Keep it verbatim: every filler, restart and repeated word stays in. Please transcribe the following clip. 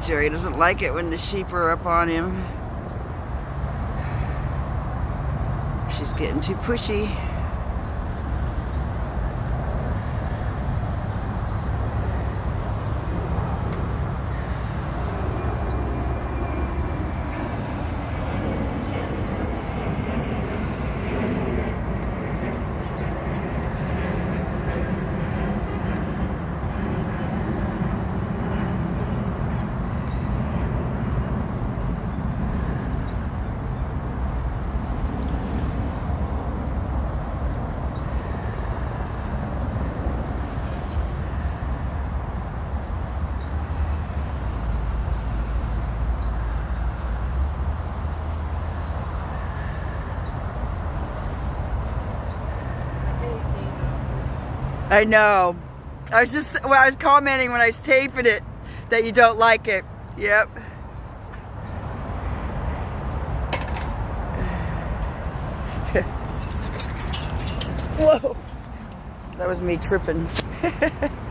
Jerry doesn't like it when the sheep are up on him. She's getting too pushy. I know. I was just, well, I was commenting when I was taping it that you don't like it. Yep. Whoa. That was me tripping.